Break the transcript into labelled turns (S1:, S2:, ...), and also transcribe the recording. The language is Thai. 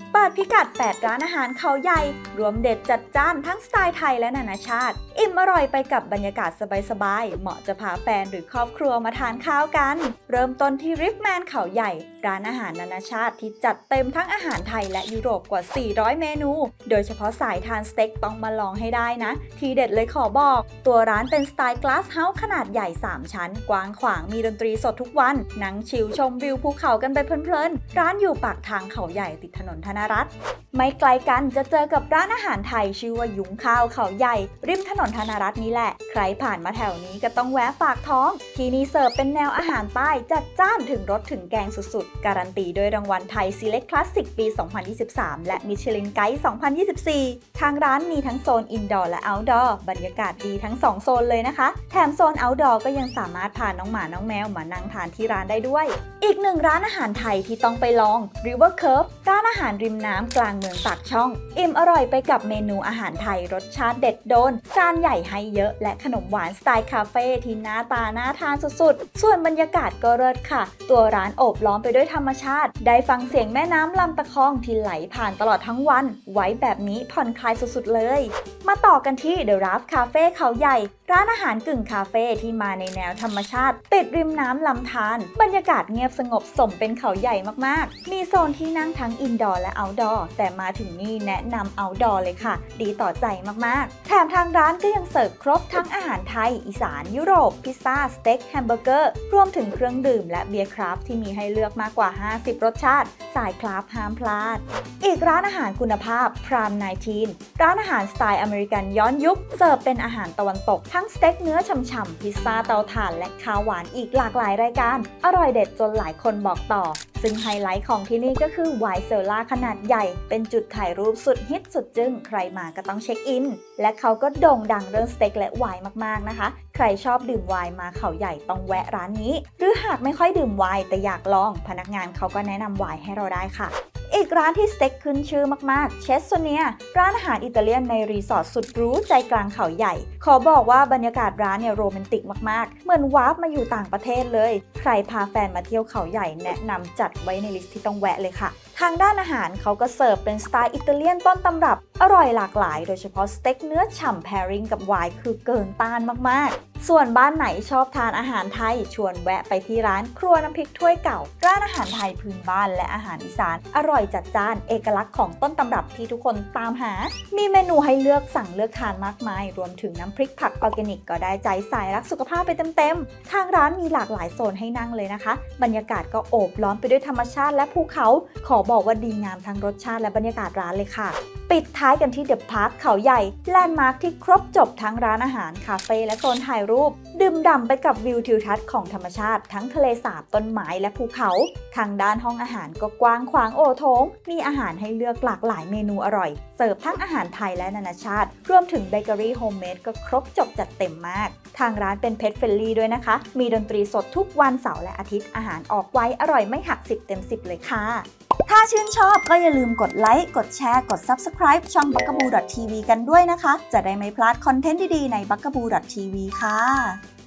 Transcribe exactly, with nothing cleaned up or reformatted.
S1: เปิดพิกัดแปดร้านอาหารเขาใหญ่รวมเด็ดจัดจ้านทั้งสไตล์ไทยและนานาชาติอิ่มอร่อยไปกับบรรยากาศสบายๆเหมาะจะพาแฟนหรือครอบครัวมาทานข้าวกันเริ่มต้นที่ริฟแมนเขาใหญ่ร้านอาหารนานาชาติที่จัดเต็มทั้งอาหารไทยและยุโรปกว่าสี่ร้อยเมนูโดยเฉพาะสายทานสเต็กต้องมาลองให้ได้นะทีเด็ดเลยขอบอกตัวร้านเป็นสไตล์ Glass House ขนาดใหญ่สามชั้นกว้างขวางมีดนตรีสดทุกวันนั่งชิลชมวิวภูเขากันไปเพลินๆร้านอยู่ปากทางเขาใหญ่ติดถนนธนรัตน์ไม่ไกลกันจะเจอกับร้านอาหารไทยชื่อว่ายุ้งข้าวเขาใหญ่ริมถนนธนรัตน์นี่แหละใครผ่านมาแถวนี้ก็ต้องแวะฝากท้องที่นี่เสิร์ฟเป็นแนวอาหารใต้จัดจ้านถึงรสถึงแกงสุดๆการันตีด้วยรางวัลไทย Select Classic ปี สองพันยี่สิบสาม และ Michelin Guide สองพันยี่สิบสี่ ทางร้านมีทั้งโซน Indoor และ Outdoor บรรยากาศดีทั้งสองโซนเลยนะคะแถมโซน Outdoor ก็ยังสามารถพาน้องหมาน้องแมวมานั่งทานที่ร้านได้ด้วยอีกหนึ่งร้านอาหารไทยที่ต้องไปลอง River Curve ร้านอาหารริมน้ำกลางเมืองปากช่องอิ่มอร่อยไปกับเมนูอาหารไทยรสชาติเด็ดโดนจานใหญ่ให้เยอะและขนมหวานสไตล์คาเฟ่ที่หน้าตาน่าทานสุดๆส่วนบรรยากาศก็เลิศค่ะตัวร้านโอบล้อมไปด้วยธรรมชาติได้ฟังเสียงแม่น้ำลำตะคองที่ไหลผ่านตลอดทั้งวันไว้แบบนี้ผ่อนคลายสุดๆเลยมาต่อกันที่ The Raft Cafe เขาใหญ่ร้านอาหารกึ่งคาเฟ่ที่มาในแนวธรรมชาติติดริมน้ำลำธารบรรยากาศเงียบสงบสมเป็นเขาใหญ่มากๆมีโซนที่นั่งทั้งอินดอร์และเอาท์ดอร์แต่มาถึงนี่แนะนำเอาท์ดอร์เลยค่ะดีต่อใจมากๆแถมทางร้านก็ยังเสิร์ฟครบทั้งอาหารไทยอีสานยุโรปพิซซ่าสเต็กแฮมเบอร์เกอร์รวมถึงเครื่องดื่มและเบียร์คราฟต์ที่มีให้เลือกมากกว่าห้าสิบรสชาติสายคราฟต์ห้ามพลาดอีกร้านอาหารคุณภาพพรามไนน์ทีนร้านอาหารสไตล์อเมริกันย้อนยุคเสิร์ฟเป็นอาหารตะวันตกทั้งสเต็กเนื้อฉ่ำๆพิซซ่าเตาถ่านและข้าวหวานอีกหลากหลายรายการอร่อยเด็ดจนหลายคนบอกต่อซึ่งไฮไลท์ของที่นี่ก็คือไวน์เซลล่าขนาดใหญ่เป็นจุดถ่ายรูปสุดฮิตสุดจึ้งใครมาก็ต้องเช็คอินและเขาก็โด่งดังเรื่องสเต็กและไวน์มากๆนะคะใครชอบดื่มไวน์มาเขาใหญ่ต้องแวะร้านนี้หรือหากไม่ค่อยดื่มไวน์แต่อยากลองพนักงานเขาก็แนะนำไวน์ให้เราได้ค่ะอีกร้านที่สเต็กขึ้นชื่อมากๆเชสโซเนียร้านอาหารอิตาเลียนในรีสอร์ทสุดหรูใจกลางเขาใหญ่ขอบอกว่าบรรยากาศร้านเนี่ยโรแมนติกมากๆเหมือนวาร์ปมาอยู่ต่างประเทศเลยใครพาแฟนมาเที่ยวเขาใหญ่แนะนำจัดไว้ในลิสต์ที่ต้องแวะเลยค่ะทางด้านอาหารเขาก็เสิร์ฟเป็นสไตล์อิตาเลียนต้นตำรับอร่อยหลากหลายโดยเฉพาะสเต็กเนื้อฉ่ำ pairing กับไวน์คือเกินต้านมากๆส่วนบ้านไหนชอบทานอาหารไทยชวนแวะไปที่ร้านครัวน้ำพริกถ้วยเก่าร้านอาหารไทยพื้นบ้านและอาหารอีสานอร่อยจัดจ้านเอกลักษณ์ของต้นตำรับที่ทุกคนตามหามีเมนูให้เลือกสั่งเลือกทานมากมายรวมถึงน้ำพริกผักออร์แกนิกก็ได้ใจสายรักสุขภาพไปเต็มๆทางร้านมีหลากหลายโซนให้นั่งเลยนะคะบรรยากาศก็โอบล้อมไปด้วยธรรมชาติและภูเขาขอบอกว่าดีงามทั้งรสชาติและบรรยากาศร้านเลยค่ะปิดท้ายกันที่เดอะพาร์คเขาใหญ่แลนด์มาร์คที่ครบจบทั้งร้านอาหารคาเฟ่และโซนถ่ายรูปดื่มด่ำไปกับวิวทิวทัศน์ของธรรมชาติทั้งทะเลสาบต้นไม้และภูเขาทางด้านห้องอาหารก็กว้างขวางโอโถงมีอาหารให้เลือกหลากหลายเมนูอร่อยเสิร์ฟทั้งอาหารไทยและนานาชาติรวมถึงเบเกอรี่โฮมเมดก็ครบจบจัดเต็มมากทางร้านเป็นเพจเฟรนลี่ด้วยนะคะมีดนตรีสดทุกวันเสาร์และอาทิตย์อาหารออกไวอร่อยไม่หักสิบเต็มสิบเลยค่ะถ้าชื่นชอบก็อย่าลืมกดไลค์กดแชร์กด ซับสไครบ์ ช่อง บักกะบู ดอท ที วี กันด้วยนะคะจะได้ไม่พลาดคอนเทนต์ดีๆใน บักกะบู ดอท ที วี ค่ะ